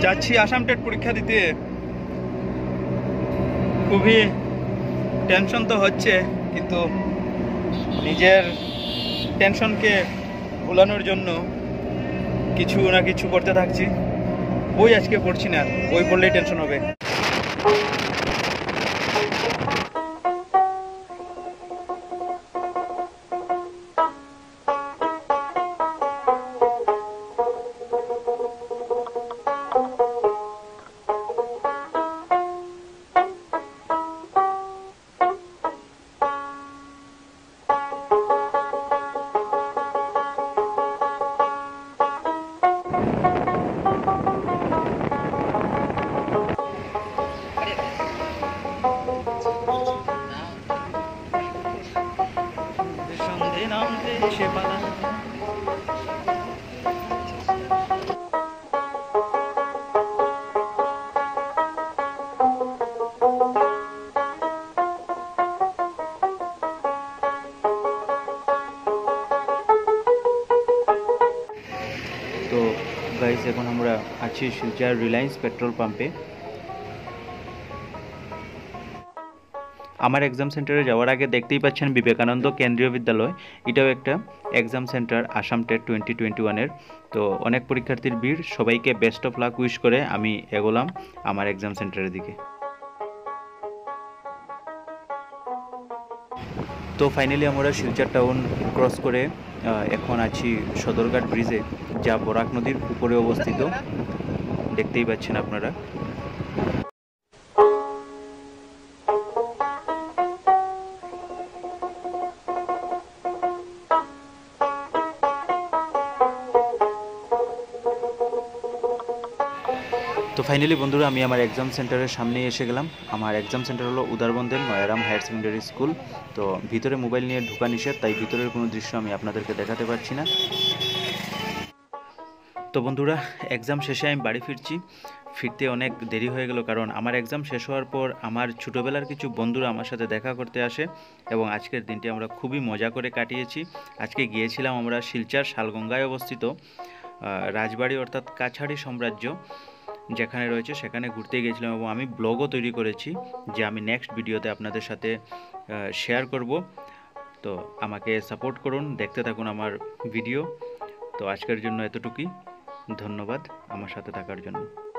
যাচ্ছি আসাম টেট পরীক্ষা দিতে। খুবই টেনশন তো হচ্ছে, কিন্তু নিজের টেনশনকে ভুলানোর জন্য কিছু না কিছু করতে থাকছি। বই আজকে পড়ছি না, বই পড়লেই টেনশন হবে। তো গাইস, এখন আমরা আছি শিলচর রিলায়েন্স পেট্রোল পাম্পে। আমার এক্সাম সেন্টারে যাওয়ার আগে দেখতেই পাচ্ছেন বিবেকানন্দ কেন্দ্রীয় বিদ্যালয়। এটাও একটা এক্সাম সেন্টার আসাম টেট 2021-এর। তো অনেক পরীক্ষার্থীর ভিড়, সবাইকে বেস্ট অফ লাক উইশ করে আমি এগোলাম আমার এক্সাম সেন্টারের দিকে। তো ফাইনালি আমরা শিলচর টাউন ক্রস করে এখন আছি সদরঘাট ব্রিজে, যা বরাক নদীর উপরে অবস্থিত, দেখতেই পাচ্ছেন আপনারা। তো ফাইনালি বন্ধুরা, আমি আমার এক্সাম সেন্টারের সামনেই এসে গেলাম। আমার এক্সাম সেন্টার হলো উদারবন্দের নয়ারাম হায়ার সেকেন্ডারি স্কুল। তো ভিতরে মোবাইল নিয়ে ঢোকা নিষেধ, তাই ভিতরের কোনো দৃশ্য আমি আপনাদেরকে দেখাতে পারছি না। তো বন্ধুরা, এক্সাম শেষে আমি বাড়ি ফিরতে অনেক দেরি হয়ে গেল, কারণ আমার এক্সাম শেষ হওয়ার পর আমার ছোটোবেলার কিছু বন্ধুরা আমার সাথে দেখা করতে আসে এবং আজকের দিনটি আমরা খুবই মজা করে কাটিয়েছি। আজকে গিয়েছিলাম আমরা শিলচর শালগঙ্গায় অবস্থিত রাজবাড়ি অর্থাৎ কাছাড়ি সাম্রাজ্য যেখানে রয়েছে, সেখানে ঘুরতে গিয়েছিলাম এবং আমি ব্লগও তৈরি করেছি, যে আমি নেক্সট ভিডিওতে আপনাদের সাথে শেয়ার করব। তো আমাকে সাপোর্ট করুন, দেখতে থাকুন আমার ভিডিও। তো আজকের জন্য এতটুকুই, ধন্যবাদ আমার সাথে থাকার জন্য।